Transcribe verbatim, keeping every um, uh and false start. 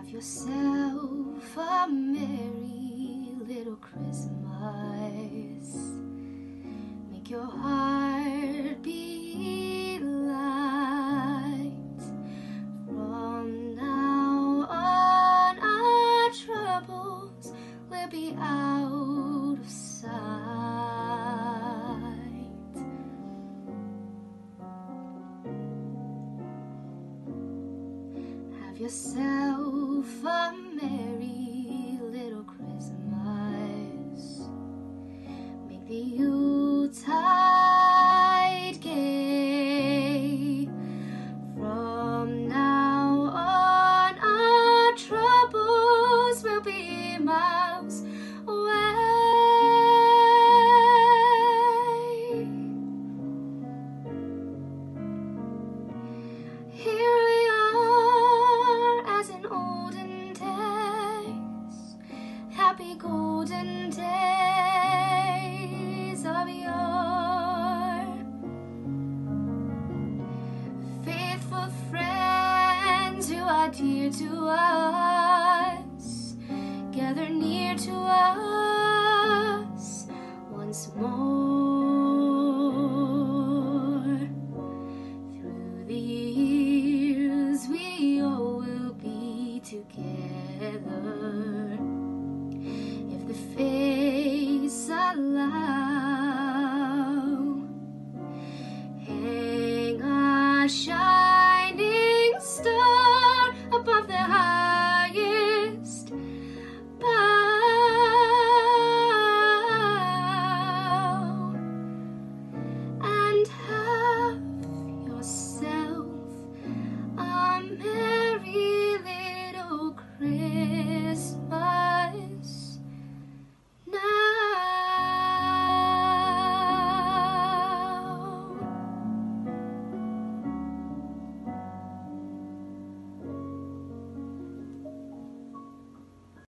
Have yourself a merry little Christmas. Make your heart beat light. From now on, our troubles will be out of sight. Have yourself a merry little Christmas. Make the Yuletide gay. From now on, our troubles will be miles away. Here we are as in olden days, happy golden days of yore. Faithful friends who are dear to us, gather near to us once more.